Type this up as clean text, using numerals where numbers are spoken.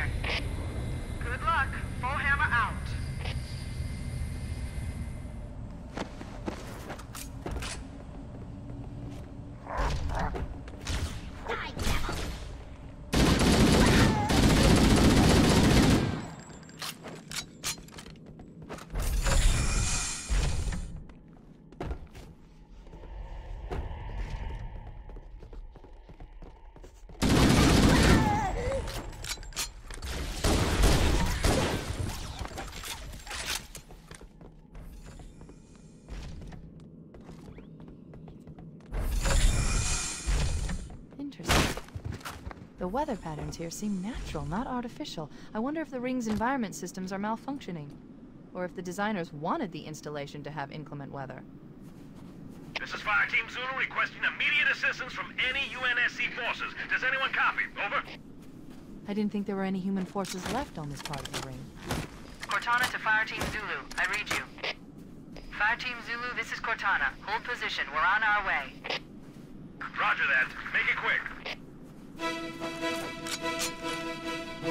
there. Good luck. Full hammer out. Interesting. The weather patterns here seem natural, not artificial. I wonder if the ring's environment systems are malfunctioning, or if the designers wanted the installation to have inclement weather. This is Fire Team Zulu requesting immediate assistance from any UNSC forces. Does anyone copy? Over. I didn't think there were any human forces left on this part of the ring. Cortana to Fire Team Zulu. I read you. Fire Team Zulu, this is Cortana. Hold position. We're on our way. Roger that. Make it quick.